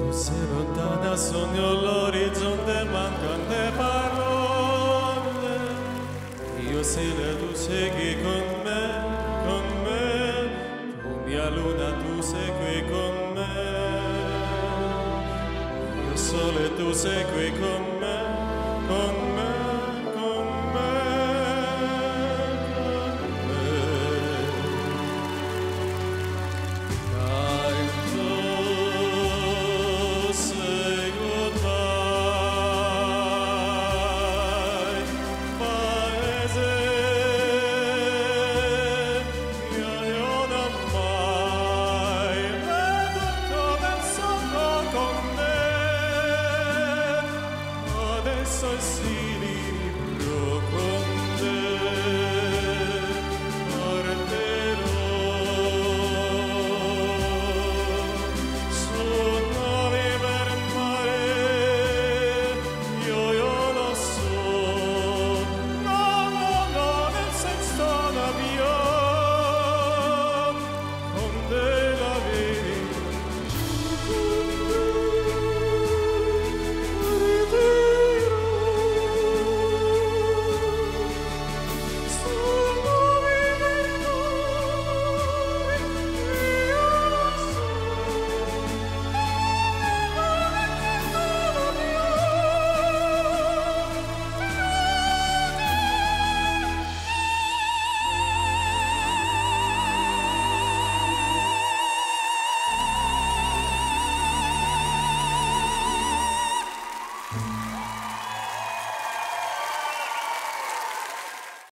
sei lontana, sogno l'orizzonte, mancano le parole. Io sei la, tu sei qui con me, con me. Tu mia luna, tu sei qui con me. Io sole, tu sei qui con me, con me.